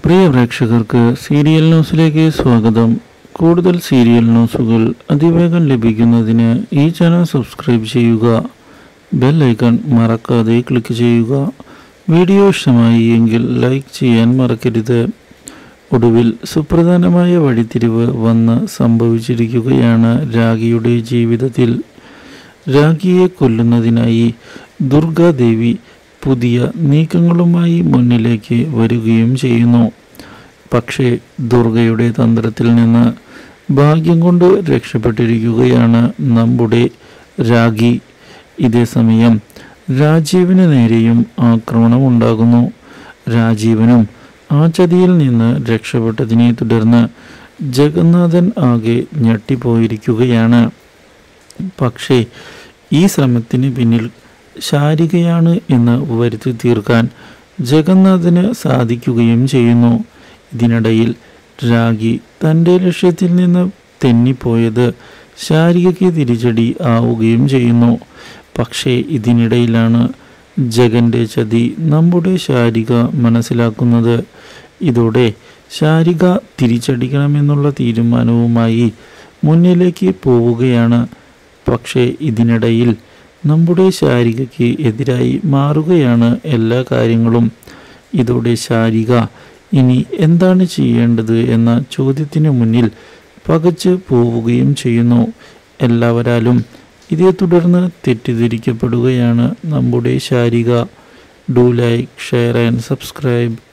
പ്രിയ പ്രേക്ഷകർക്ക് സീരിയൽ ന്യൂസിലേക്ക് സ്വാഗതം. കൂടുതൽ സീരിയൽ ന്യൂസുകൾ അതിവേഗം ലഭിക്കുന്നതിന് ഈ ചാനൽ സബ്സ്ക്രൈബ് ചെയ്യുക. ബെൽ ഐക്കൺ മറക്കാതെ ക്ലിക്ക് ചെയ്യുക. വീഡിയോ ഇഷ്ടമായി എങ്കിൽ ലൈക്ക് ചെയ്യാൻ മറക്കരുത്. ഒടുവിൽ സുപ്രധാനമായ വഴിത്തിരിവ് വന്ന് സംഭവിച്ചിരിക്കുകയാണ് രാഖിയുടെ ജീവിതത്തിൽ. രാഖിയെ കൊല്ലുന്നതിനായി ദുർഗാദേവി പുതിയ നീക്കങ്ങളുമായി മുന്നിലേക്ക് വരികയും ചെയ്യുന്നു. പക്ഷേ ദുർഗയുടെ തന്ത്രത്തിൽ നിന്ന് ഭാഗ്യം കൊണ്ട് രക്ഷപ്പെട്ടിരിക്കുകയാണ് നമ്മുടെ രാഖി. ഇതേസമയം രാജീവിന് നേരെയും ആക്രമണം ഉണ്ടാകുന്നു. രാജീവനും ആ ചതിയിൽ നിന്ന് രക്ഷപ്പെട്ടതിനെ തുടർന്ന് ജഗന്നാഥൻ ആകെ ഞെട്ടിപ്പോയിരിക്കുകയാണ്. പക്ഷേ ഈ ശ്രമത്തിന് പിന്നിൽ ശാരികയാണ് എന്ന് വരുത്തി തീർക്കാൻ ജഗന്നാഥന് സാധിക്കുകയും ചെയ്യുന്നു. ഇതിനിടയിൽ രാഖി തൻ്റെ ലക്ഷ്യത്തിൽ നിന്ന് തെന്നിപ്പോയത് ശാരികയ്ക്ക് തിരിച്ചടി ആവുകയും ചെയ്യുന്നു. പക്ഷേ ഇതിനിടയിലാണ് ജഗൻ്റെ ചതി നമ്മുടെ ശാരിക മനസ്സിലാക്കുന്നത്. ഇതോടെ ശാരിക തിരിച്ചടിക്കണമെന്നുള്ള തീരുമാനവുമായി മുന്നിലേക്ക് പോവുകയാണ്. പക്ഷേ ഇതിനിടയിൽ നമ്മുടെ ശാരികയ്ക്ക് എതിരായി മാറുകയാണ് എല്ലാ കാര്യങ്ങളും. ഇതോടെ ശാരിക ഇനി എന്താണ് ചെയ്യേണ്ടത് എന്ന ചോദ്യത്തിന് മുന്നിൽ പകച്ചു പോവുകയും ചെയ്യുന്നു. എല്ലാവരാലും ഇതേ തുടർന്ന് തെറ്റിദ്ധരിക്കപ്പെടുകയാണ് നമ്മുടെ Sarika. Do like, share and subscribe.